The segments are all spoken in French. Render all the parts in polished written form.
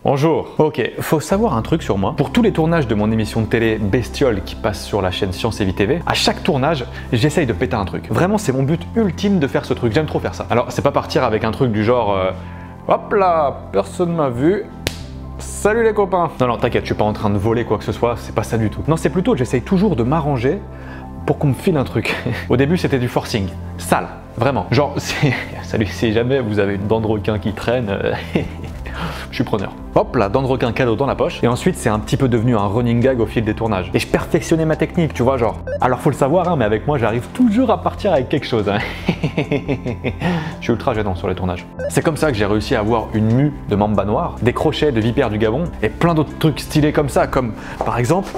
Bonjour. Ok, faut savoir un truc sur moi. Pour tous les tournages de mon émission de télé Bestiole qui passe sur la chaîne Science et Vie TV, à chaque tournage, j'essaye de péter un truc. Vraiment, c'est mon but ultime de faire ce truc. J'aime trop faire ça. Alors, c'est pas partir avec un truc du genre hop là, personne m'a vu. Salut les copains. Non, non, t'inquiète, je suis pas en train de voler quoi que ce soit, c'est pas ça du tout. Non, c'est plutôt que j'essaye toujours de m'arranger pour qu'on me file un truc. Au début, c'était du forcing. Sale, vraiment. Genre, salut, si jamais vous avez une dent de requin qui traîne, je suis preneur. Hop, la dent de requin cadeau dans la poche. Et ensuite, c'est un petit peu devenu un running gag au fil des tournages. Et je perfectionnais ma technique, tu vois, genre. Alors, faut le savoir, hein, mais avec moi, j'arrive toujours à partir avec quelque chose. Hein. Je suis ultra gênant sur les tournages. C'est comme ça que j'ai réussi à avoir une mue de mamba noir, des crochets de vipère du Gabon et plein d'autres trucs stylés comme ça, comme par exemple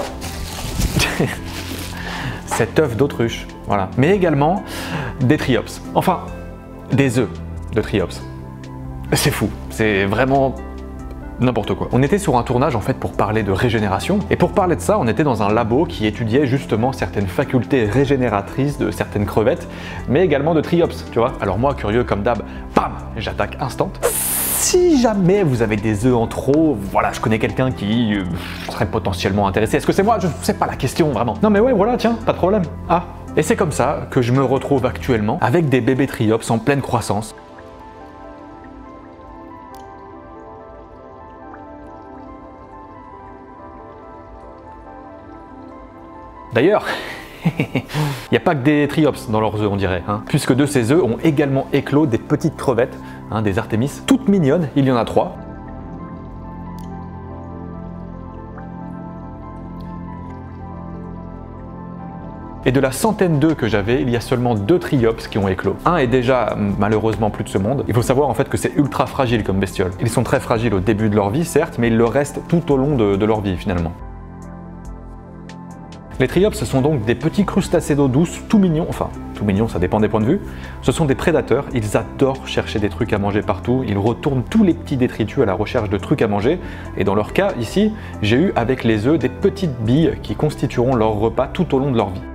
cet œuf d'autruche. Voilà. Mais également des triops. Enfin, des œufs de triops. C'est fou. C'est vraiment n'importe quoi. On était sur un tournage en fait pour parler de régénération et pour parler de ça, on était dans un labo qui étudiait justement certaines facultés régénératrices de certaines crevettes, mais également de triops, tu vois. Alors moi, curieux comme d'hab, bam, j'attaque instant. Si jamais vous avez des œufs en trop, voilà, je connais quelqu'un qui serait potentiellement intéressé. Est-ce que c'est moi? Je sais pas la question vraiment. Non mais ouais, voilà, tiens, pas de problème. Ah, et c'est comme ça que je me retrouve actuellement avec des bébés triops en pleine croissance. D'ailleurs, il n'y a pas que des triops dans leurs œufs, on dirait, hein, puisque de ces œufs ont également éclos des petites crevettes, hein, des artémis, toutes mignonnes, il y en a 3. Et de la centaine d'œufs que j'avais, il y a seulement 2 triops qui ont éclos. Un est déjà malheureusement plus de ce monde. Il faut savoir en fait que c'est ultra fragile comme bestiole. Ils sont très fragiles au début de leur vie, certes, mais ils le restent tout au long de leur vie finalement. Les triops, ce sont donc des petits crustacés d'eau douce, tout mignons, enfin, tout mignons, ça dépend des points de vue. Ce sont des prédateurs, ils adorent chercher des trucs à manger partout, ils retournent tous les petits détritus à la recherche de trucs à manger, et dans leur cas, ici, j'ai eu avec les œufs des petites billes qui constitueront leur repas tout au long de leur vie.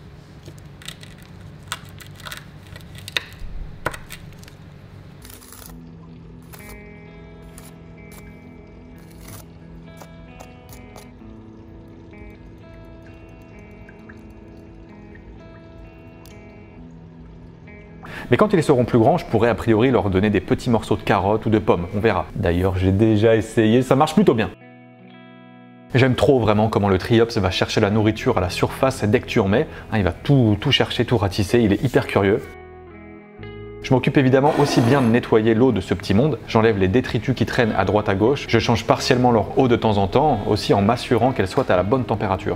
Mais quand ils seront plus grands, je pourrais a priori leur donner des petits morceaux de carottes ou de pommes, on verra. D'ailleurs, j'ai déjà essayé, ça marche plutôt bien. J'aime trop vraiment comment le triops va chercher la nourriture à la surface dès que tu en mets. Hein, il va tout chercher, tout ratisser, il est hyper curieux. Je m'occupe évidemment aussi bien de nettoyer l'eau de ce petit monde. J'enlève les détritus qui traînent à droite à gauche. Je change partiellement leur eau de temps en temps, aussi en m'assurant qu'elle soit à la bonne température.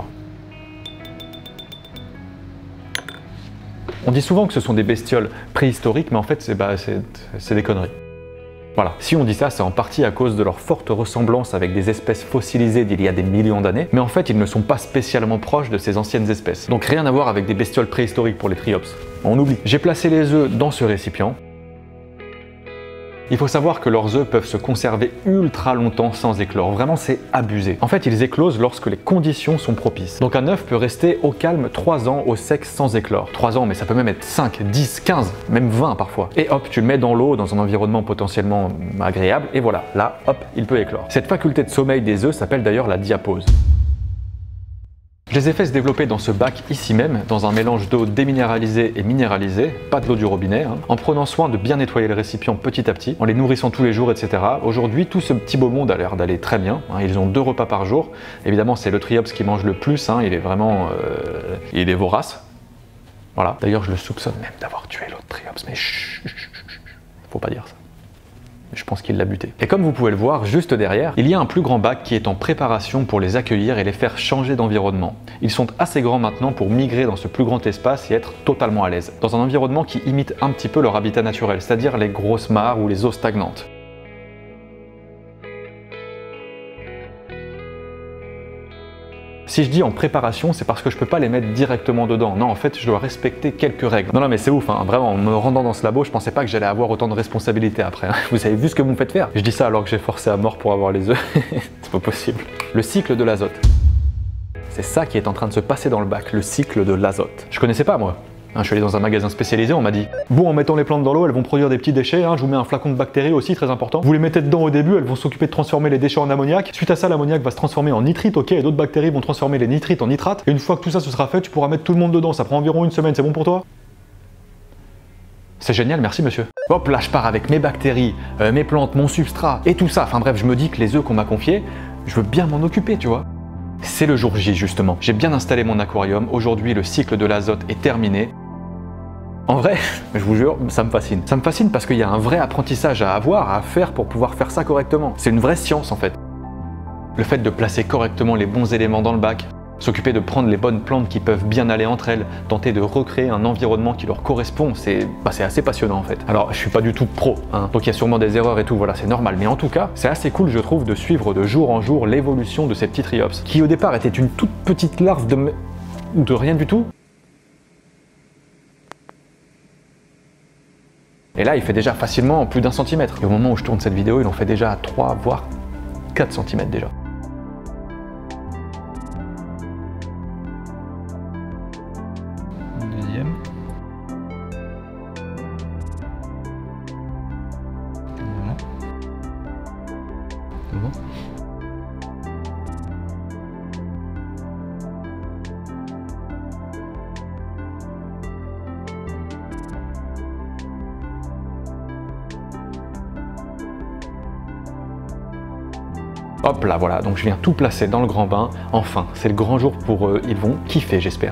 On dit souvent que ce sont des bestioles préhistoriques, mais en fait, c'est des conneries. Voilà, si on dit ça, c'est en partie à cause de leur forte ressemblance avec des espèces fossilisées d'il y a des millions d'années, mais en fait, ils ne sont pas spécialement proches de ces anciennes espèces. Donc rien à voir avec des bestioles préhistoriques pour les triops. On oublie. J'ai placé les œufs dans ce récipient. Il faut savoir que leurs œufs peuvent se conserver ultra longtemps sans éclore. Vraiment, c'est abusé. En fait, ils éclosent lorsque les conditions sont propices. Donc un œuf peut rester au calme 3 ans au sec sans éclore. 3 ans, mais ça peut même être 5, 10, 15, même 20 parfois. Et hop, tu le mets dans l'eau, dans un environnement potentiellement agréable, et voilà, là, hop, il peut éclore. Cette faculté de sommeil des œufs s'appelle d'ailleurs la diapause. Je les ai fait se développer dans ce bac ici même, dans un mélange d'eau déminéralisée et minéralisée, pas de l'eau du robinet, hein, en prenant soin de bien nettoyer le récipient petit à petit, en les nourrissant tous les jours, etc. Aujourd'hui, tout ce petit beau monde a l'air d'aller très bien, hein, ils ont 2 repas par jour. Évidemment, c'est le triops qui mange le plus, hein, il est vraiment... il est vorace. Voilà. D'ailleurs, je le soupçonne même d'avoir tué l'autre triops, mais chut, faut pas dire ça. Je pense qu'il l'a buté. Et comme vous pouvez le voir, juste derrière, il y a un plus grand bac qui est en préparation pour les accueillir et les faire changer d'environnement. Ils sont assez grands maintenant pour migrer dans ce plus grand espace et être totalement à l'aise, dans un environnement qui imite un petit peu leur habitat naturel, c'est-à-dire les grosses mares ou les eaux stagnantes. Si je dis en préparation, c'est parce que je peux pas les mettre directement dedans. Non, en fait, je dois respecter quelques règles. Non, mais c'est ouf, hein. Vraiment, en me rendant dans ce labo, je pensais pas que j'allais avoir autant de responsabilités après. Hein. Vous avez vu ce que vous me faites faire? Je dis ça alors que j'ai forcé à mort pour avoir les œufs. C'est pas possible. Le cycle de l'azote. C'est ça qui est en train de se passer dans le bac, le cycle de l'azote. Je connaissais pas, moi. Je suis allé dans un magasin spécialisé, on m'a dit bon, en mettant les plantes dans l'eau, elles vont produire des petits déchets, je vous mets un flacon de bactéries aussi, très important. Vous les mettez dedans au début, elles vont s'occuper de transformer les déchets en ammoniac. Suite à ça, l'ammoniac va se transformer en nitrite, ok, et d'autres bactéries vont transformer les nitrites en nitrate. Et une fois que tout ça se sera fait, tu pourras mettre tout le monde dedans. Ça prend environ une semaine, c'est bon pour toi? C'est génial, merci monsieur. Hop, là je pars avec mes bactéries, mes plantes, mon substrat et tout ça. Enfin bref, je me dis que les œufs qu'on m'a confiés, je veux bien m'en occuper, tu vois. C'est le jour J justement. J'ai bien installé mon aquarium. Aujourd'hui, le cycle de l'azote est terminé. En vrai, je vous jure, ça me fascine. Ça me fascine parce qu'il y a un vrai apprentissage à avoir, à faire pour pouvoir faire ça correctement. C'est une vraie science en fait. Le fait de placer correctement les bons éléments dans le bac, s'occuper de prendre les bonnes plantes qui peuvent bien aller entre elles, tenter de recréer un environnement qui leur correspond, c'est assez passionnant en fait. Alors je suis pas du tout pro, donc il y a sûrement des erreurs et tout, voilà, c'est normal. Mais en tout cas, c'est assez cool je trouve de suivre de jour en jour l'évolution de ces petits triops, qui au départ étaient une toute petite larve de rien du tout. Et là, il fait déjà facilement plus d'1 centimètre. Et au moment où je tourne cette vidéo, il en fait déjà 3 voire 4 cm déjà. Deuxième. Voilà. C'est bon. Hop là, voilà, donc je viens tout placer dans le grand bain. Enfin, c'est le grand jour pour eux, ils vont kiffer, j'espère.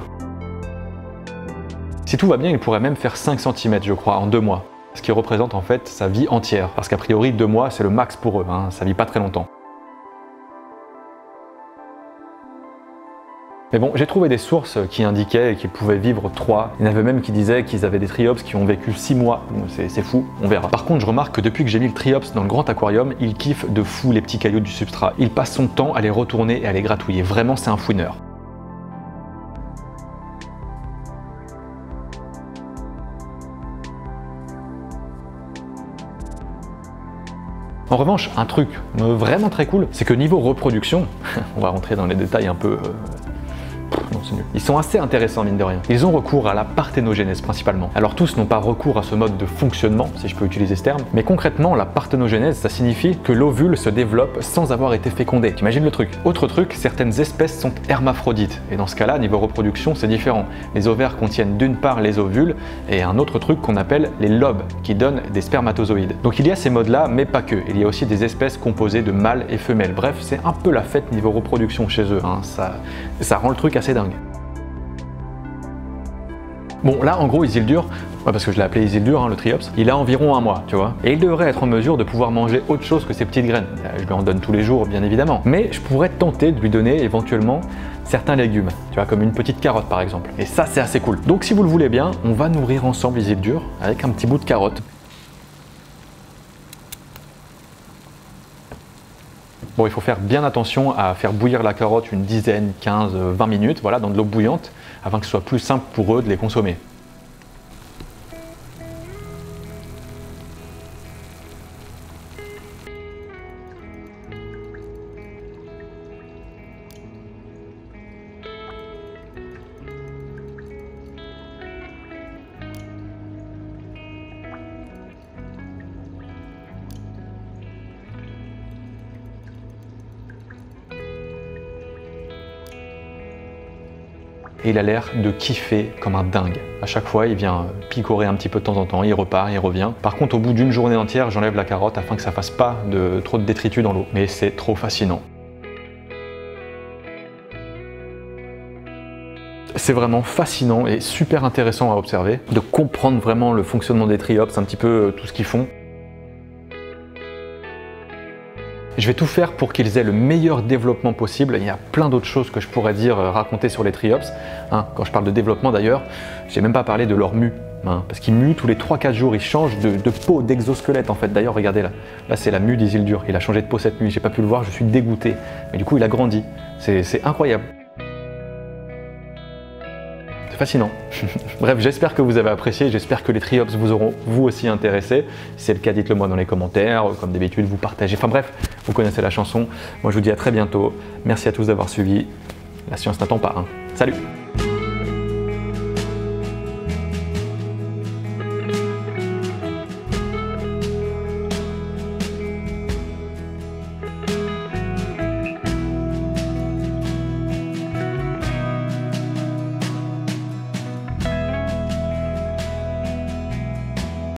Si tout va bien, il pourrait même faire 5 cm, je crois, en 2 mois. Ce qui représente en fait sa vie entière. Parce qu'a priori, 2 mois, c'est le max pour eux, ça vit pas très longtemps. Mais bon, j'ai trouvé des sources qui indiquaient qu'ils pouvaient vivre 3. Il y en avait même qui disaient qu'ils avaient des triops qui ont vécu 6 mois. C'est fou, on verra. Par contre, je remarque que depuis que j'ai mis le triops dans le grand aquarium, il kiffe de fou les petits cailloux du substrat. Il passe son temps à les retourner et à les gratouiller. Vraiment, c'est un fouineur. En revanche, un truc vraiment très cool, c'est que niveau reproduction, on va rentrer dans les détails un peu... Non, c'est nul. Ils sont assez intéressants mine de rien. Ils ont recours à la parthénogénèse principalement. Alors tous n'ont pas recours à ce mode de fonctionnement, si je peux utiliser ce terme, mais concrètement la parthénogénèse ça signifie que l'ovule se développe sans avoir été fécondé. T'imagines le truc? Autre truc, certaines espèces sont hermaphrodites et dans ce cas-là, niveau reproduction, c'est différent. Les ovaires contiennent d'une part les ovules et un autre truc qu'on appelle les lobes qui donnent des spermatozoïdes. Donc il y a ces modes-là, mais pas que. Il y a aussi des espèces composées de mâles et femelles. Bref, c'est un peu la fête niveau reproduction chez eux. Ça rend le truc assez dingue. Bon là en gros Isildur, parce que je l'ai appelé Isildur le triops, il a environ 1 mois, tu vois. Et il devrait être en mesure de pouvoir manger autre chose que ces petites graines. Je lui en donne tous les jours bien évidemment. Mais je pourrais tenter de lui donner éventuellement certains légumes, tu vois, comme une petite carotte par exemple. Et ça c'est assez cool. Donc si vous le voulez bien, on va nourrir ensemble Isildur avec un petit bout de carotte. Bon, il faut faire bien attention à faire bouillir la carotte une dizaine, 15, 20 minutes, voilà, dans de l'eau bouillante, afin que ce soit plus simple pour eux de les consommer. Et il a l'air de kiffer comme un dingue. À chaque fois, il vient picorer un petit peu de temps en temps, il repart, il revient. Par contre, au bout d'une journée entière, j'enlève la carotte afin que ça fasse pas trop de détritus dans l'eau. Mais c'est trop fascinant. C'est vraiment fascinant et super intéressant à observer, de comprendre vraiment le fonctionnement des triops, un petit peu tout ce qu'ils font. Je vais tout faire pour qu'ils aient le meilleur développement possible. Il y a plein d'autres choses que je pourrais dire, raconter sur les triops. Quand je parle de développement d'ailleurs, j'ai même pas parlé de leur mue. Parce qu'ils muent tous les 3-4 jours, ils changent de peau, d'exosquelette en fait. D'ailleurs, regardez là, là c'est la mue d'Isildur. Il a changé de peau cette nuit, j'ai pas pu le voir, je suis dégoûté. Mais du coup, il a grandi. C'est incroyable. C'est fascinant. Bref, j'espère que vous avez apprécié, j'espère que les triops vous auront vous aussi intéressé. Si c'est le cas, dites-le moi dans les commentaires, comme d'habitude, vous partagez. Enfin bref, vous connaissez la chanson. Moi je vous dis à très bientôt. Merci à tous d'avoir suivi. La science n'attend pas. Salut!